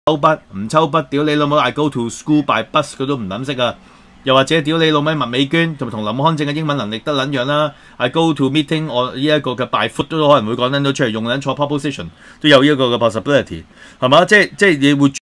抽筆唔抽筆，屌你老母 ！I go to school by bus 佢都唔撚識啊！又或者屌你老味麥美娟同林康正嘅英文能力得撚樣啦 ！I go to meeting 我呢一個嘅 by foot 都可能會講撚到出嚟，用撚錯 proposition 都有呢一個嘅 possibility 係嘛？即係你會。